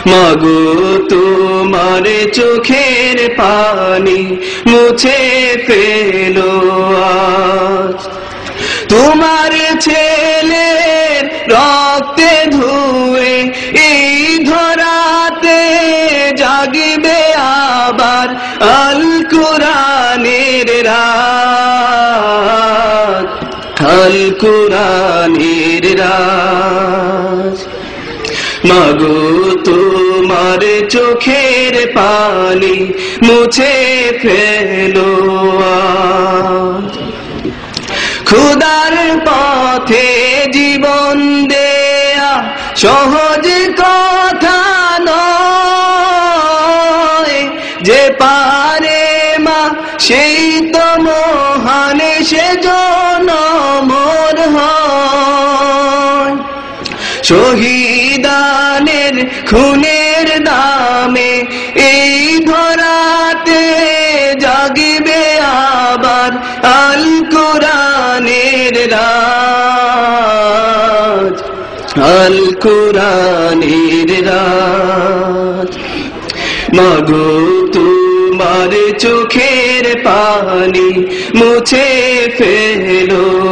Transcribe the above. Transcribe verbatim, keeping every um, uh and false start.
মাগো তোমার চোখের পানি মুছে ফেলো আজ। তোমার ছেলের রক্তে ধুয়ে এই ধরাতে জাগবে আবার আল কুরআনের রাত, আল কুরআনের রাত। মাগো তোমার চোখের পানি মুছে ফেলো আজ। খুদার পথে জীবন দেয়া সহজ কথা নয়, যে পারে মা সেই তো মহান, সেজন্য মোর হয়। শহীদানের খুনের দামে এই ধরাতে জাগবে আবার আল কুরআনের রাত, আল কুরআনের রাত। মাগো তোমার চোখের পানি মুছে ফেলো